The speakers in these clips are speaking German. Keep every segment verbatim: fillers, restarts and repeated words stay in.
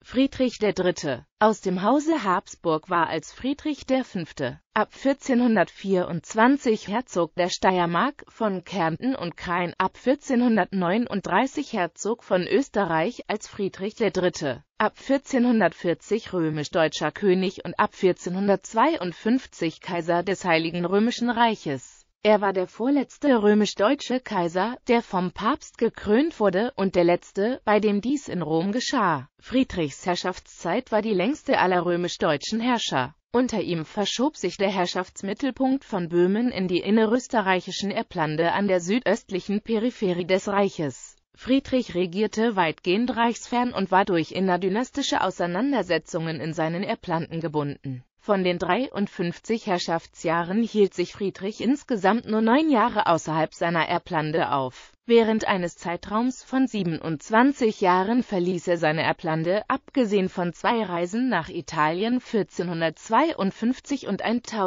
Friedrich der Dritte aus dem Hause Habsburg war als Friedrich der Fünfte ab vierzehnhundertvierundzwanzig Herzog der Steiermark, von Kärnten und Krain, ab vierzehnhundertneununddreißig Herzog von Österreich, als Friedrich der Dritte ab vierzehnhundertvierzig römisch-deutscher König und ab vierzehnhundertzweiundfünfzig Kaiser des Heiligen Römischen Reiches. Er war der vorletzte römisch-deutsche Kaiser, der vom Papst gekrönt wurde, und der letzte, bei dem dies in Rom geschah. Friedrichs Herrschaftszeit war die längste aller römisch-deutschen Herrscher. Unter ihm verschob sich der Herrschaftsmittelpunkt von Böhmen in die innerösterreichischen Erblande an der südöstlichen Peripherie des Reiches. Friedrich regierte weitgehend reichsfern und war durch innerdynastische Auseinandersetzungen in seinen Erblanden gebunden. Von den dreiundfünfzig Herrschaftsjahren hielt sich Friedrich insgesamt nur neun Jahre außerhalb seiner Erblande auf. Während eines Zeitraums von siebenundzwanzig Jahren verließ er seine Erblande, abgesehen von zwei Reisen nach Italien vierzehnhundertzweiundfünfzig und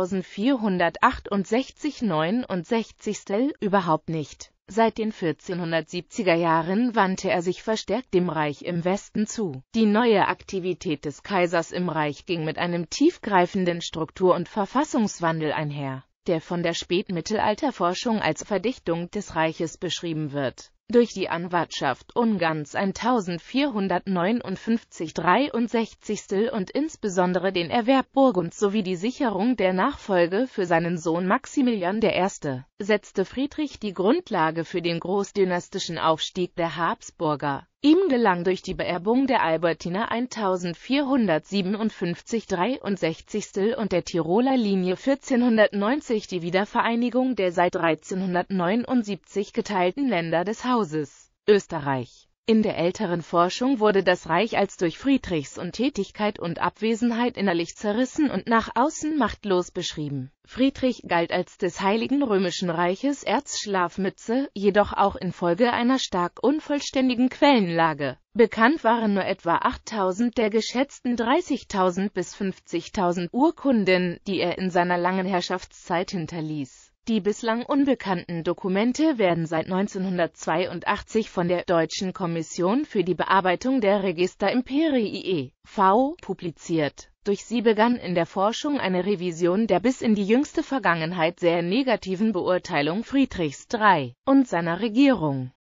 vierzehnhundertachtundsechzig neunundsechzig, überhaupt nicht. Seit den vierzehnhundertsiebziger Jahren wandte er sich verstärkt dem Reich im Westen zu. Die neue Aktivität des Kaisers im Reich ging mit einem tiefgreifenden Struktur- und Verfassungswandel einher, der von der Spätmittelalterforschung als Verdichtung des Reiches beschrieben wird. Durch die Anwartschaft Ungarns eintausendvierhundertneunundfünfzig dreiundsechzig und insbesondere den Erwerb Burgunds sowie die Sicherung der Nachfolge für seinen Sohn Maximilian der Erste. setzte Friedrich die Grundlage für den großdynastischen Aufstieg der Habsburger. Ihm gelang durch die Beerbung der Albertiner eintausendvierhundertsiebenundfünfzig dreiundsechzig und der Tiroler Linie vierzehnhundertneunzig die Wiedervereinigung der seit dreizehnhundertneunundsiebzig geteilten Länder des Hauses Österreich. In der älteren Forschung wurde das Reich als durch Friedrichs Untätigkeit und Abwesenheit innerlich zerrissen und nach außen machtlos beschrieben. Friedrich galt als des Heiligen Römischen Reiches Erzschlafmütze, jedoch auch infolge einer stark unvollständigen Quellenlage. Bekannt waren nur etwa achttausend der geschätzten dreißigtausend bis fünfzigtausend Urkunden, die er in seiner langen Herrschaftszeit hinterließ. Die bislang unbekannten Dokumente werden seit neunzehnhundertzweiundachtzig von der Deutschen Kommission für die Bearbeitung der Register Imperii e V publiziert. Durch sie begann in der Forschung eine Revision der bis in die jüngste Vergangenheit sehr negativen Beurteilung Friedrichs der Dritte und seiner Regierung.